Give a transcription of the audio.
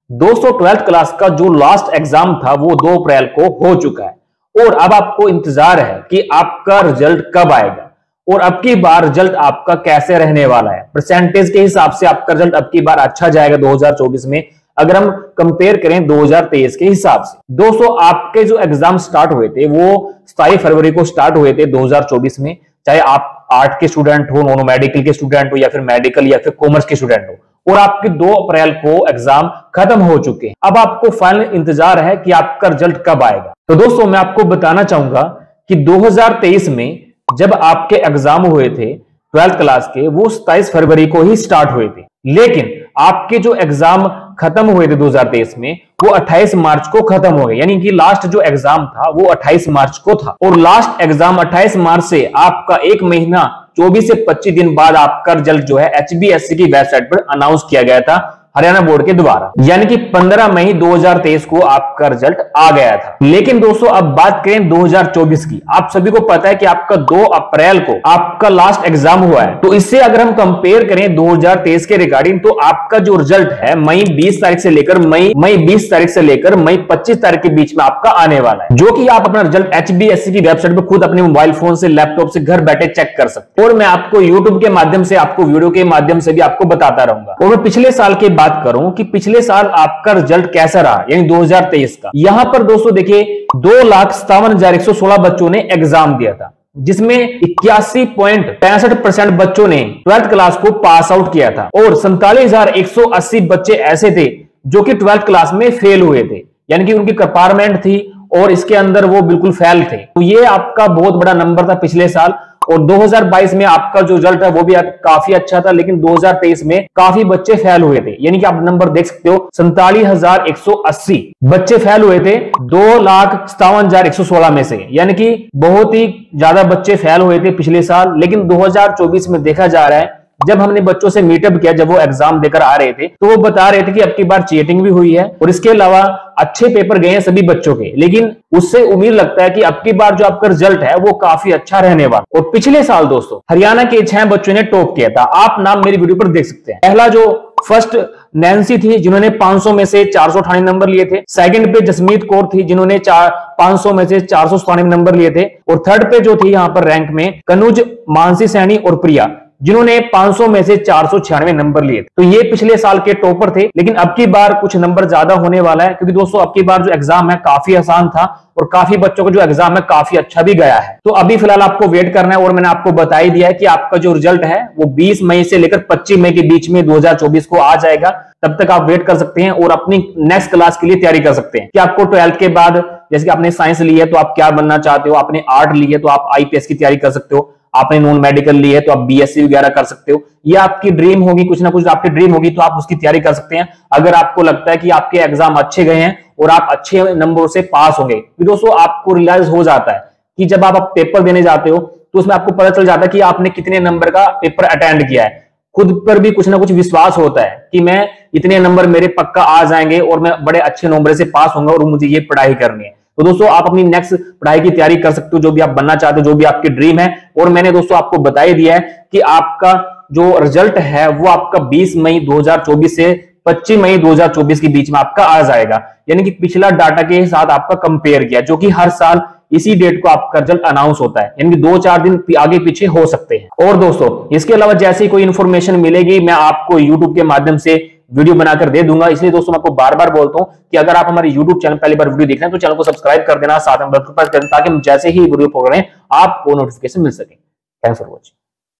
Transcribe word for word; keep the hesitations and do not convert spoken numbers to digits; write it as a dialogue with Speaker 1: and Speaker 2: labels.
Speaker 1: दोस्तों twelfth class का जो लास्ट एग्जाम था वो दो अप्रैल को हो चुका है और अब आपको इंतजार है कि आपका रिजल्ट कब आएगा और अब की बार रिजल्ट आपका कैसे रहने वाला है। परसेंटेज के हिसाब से आपका रिजल्ट अब की बार अच्छा जाएगा दो हज़ार चौबीस में, अगर हम कंपेयर करें दो हज़ार तेईस के हिसाब से। दोस्तों आपके जो एग्जाम स्टार्ट हुए थे वो सताईस फरवरी को स्टार्ट हुए थे दो हज़ार चौबीस में, चाहे आप आर्ट के स्टूडेंट हो, नॉन मेडिकल के स्टूडेंट हो या फिर मेडिकल या फिर कॉमर्स के स्टूडेंट हो, और आपके दो अप्रैल को एग्जाम खत्म हो चुके हैं। अब आपको फाइनल इंतजार है कि आपका रिजल्ट कब आएगा। तो दोस्तों मैं आपको बताना चाहूंगा कि दो हज़ार तेईस में जब आपके एग्जाम हुए थे ट्वेल्थ क्लास के वो सताईस फरवरी को ही स्टार्ट हुए थे, लेकिन आपके जो एग्जाम खत्म हुए थे दो हज़ार तेईस में वो अट्ठाईस मार्च को खत्म हो गए, यानी कि लास्ट जो एग्जाम था वो अट्ठाईस मार्च को था। और लास्ट एग्जाम अट्ठाईस मार्च से आपका एक महीना चौबीस से पच्चीस दिन बाद आपका रिजल्ट जो है एच बी एस सी की वेबसाइट पर अनाउंस किया गया था हरियाणा बोर्ड के द्वारा, यानी कि पंद्रह मई दो हज़ार तेईस को आपका रिजल्ट आ गया था। लेकिन दोस्तों अब बात करें दो हज़ार चौबीस की, आप सभी को पता है कि आपका दो अप्रैल को आपका लास्ट एग्जाम हुआ है, तो इससे अगर हम कंपेयर करें दो हज़ार तेईस के रिगार्डिंग तो आपका जो रिजल्ट है मई बीस तारीख से लेकर मई मई बीस तारीख से लेकर मई पच्चीस तारीख के बीच में आपका आने वाला है, जो कि आप अपना result H B S C की वेबसाइट पर खुद अपने मोबाइल फोन से, लैपटॉप से घर बैठे चेक कर सकते हैं। और मैं आपको यूट्यूब के माध्यम से, आपको वीडियो के माध्यम से भी आपको बताता रहूंगा। और मैं पिछले साल की बात करूं कि पिछले साल आपका रिजल्ट कैसा रहा, यानी दो हज़ार तेईस का, यहां पर दोस्तों देखिए दो लाख सत्तावन हजार एक सौ सोलह बच्चों ने एग्जाम दिया था, जिसमें इक्यासी पॉइंट पैंसठ परसेंट बच्चों ने ट्वेल्थ क्लास को पास आउट किया था और सैंतालीस हजार एक सौ अस्सी बच्चे ऐसे थे जो कि ट्वेल्थ क्लास में फेल हुए थे, यानी कि उनकी कंपार्टमेंट थी और इसके अंदर वो बिल्कुल फेल थे। तो ये आपका बहुत बड़ा नंबर था पिछले साल। और दो हज़ार बाईस में आपका जो रिजल्ट है वो भी काफी अच्छा था, लेकिन दो हज़ार तेईस में काफी बच्चे फेल हुए थे, यानी कि आप नंबर देख सकते हो सैंतालीस हजार एक सौ अस्सी बच्चे फेल हुए थे दो लाख सत्तावन हजार एक सौ सोलह में से, यानी कि बहुत ही ज्यादा बच्चे फेल हुए थे पिछले साल। लेकिन दो हज़ार चौबीस में देखा जा रहा है, जब हमने बच्चों से मीटअप किया, जब वो एग्जाम देकर आ रहे थे, तो वो बता रहे थे कि अब की बार चीटिंग भी हुई है और इसके अलावा अच्छे पेपर गए हैं सभी बच्चों के, लेकिन उससे उम्मीद लगता है कि अब की बार जो आपका रिजल्ट है वो काफी अच्छा रहने वाला। और पिछले साल दोस्तों हरियाणा के छह बच्चों ने टॉप किया था, आप नाम मेरी वीडियो पर देख सकते हैं। पहला जो फर्स्ट नैन्सी थी जिन्होंने पांच सौ में से चार सौ अठानवे नंबर लिए थे, सेकंड पे जसमीत कौर थी जिन्होंने पांच सौ में से चार सौ सतानवे नंबर लिए थे, और थर्ड पे जो थी यहाँ पर रैंक में कनुज, मानसी सैनी और प्रिया जिन्होंने पांच सौ में से चार सौ छियानवे नंबर लिए थे। तो ये पिछले साल के टॉपर थे, लेकिन अब की बार कुछ नंबर ज्यादा होने वाला है, क्योंकि दोस्तों अब की बार जो एग्जाम है काफी आसान था और काफी बच्चों का जो एग्जाम है काफी अच्छा भी गया है। तो अभी फिलहाल आपको वेट करना है और मैंने आपको बता ही दिया है कि आपका जो रिजल्ट है वो बीस मई से लेकर पच्चीस मई के बीच में दो हज़ार चौबीस को आ जाएगा। तब तक आप वेट कर सकते हैं और अपनी नेक्स्ट क्लास के लिए तैयारी कर सकते हैं कि आपको ट्वेल्थ के बाद, जैसे कि आपने साइंस ली है तो आप क्या बनना चाहते हो, आपने आर्ट ली है तो आप आई पी एस की तैयारी कर सकते हो, आपने नॉन मेडिकल ली है तो आप बी एस सी वगैरह कर सकते हो, या आपकी ड्रीम होगी, कुछ ना कुछ आपकी ड्रीम होगी तो आप उसकी तैयारी कर सकते हैं। अगर आपको लगता है कि आपके एग्जाम अच्छे गए हैं और आप अच्छे नंबरों से पास होंगे, तो दोस्तों आपको रियलाइज हो जाता है कि जब आप पेपर देने जाते हो तो उसमें आपको पता चल जाता है कि आपने कितने नंबर का पेपर अटेंड किया है। खुद पर भी कुछ ना कुछ विश्वास होता है कि मैं इतने नंबर मेरे पक्का आ जाएंगे और मैं बड़े अच्छे नंबर से पास होऊंगा और मुझे ये पढ़ाई करनी है। तो दोस्तों आप अपनी नेक्स्ट पढ़ाई की तैयारी कर सकते हो, जो भी आप बनना चाहते हो, जो भी आपकी ड्रीम है। और मैंने दोस्तों आपको बता ही दिया है कि आपका जो रिजल्ट है वो आपका बीस मई दो हज़ार चौबीस से पच्चीस मई दो हज़ार चौबीस के बीच में आपका आ जाएगा, यानी कि पिछला डाटा के साथ आपका कंपेयर किया, जो कि हर साल इसी डेट को आपका रिजल्ट अनाउंस होता है, यानी कि दो चार दिन आगे पीछे हो सकते हैं। और दोस्तों इसके अलावा जैसे ही कोई इंफॉर्मेशन मिलेगी मैं आपको यूट्यूब के माध्यम से वीडियो बनाकर दे दूंगा। इसलिए दोस्तों मैं आपको बार बार बोलता हूं कि अगर आप हमारे यूट्यूब चैनल पहली बार वीडियो देख रहे हैं तो चैनल को सब्सक्राइब कर देना, साथ में बेल आइकन प्रेस कर देना, ताकि हम जैसे ही वीडियो पकड़ें आपको नोटिफिकेशन मिल सके। Thanks for watching.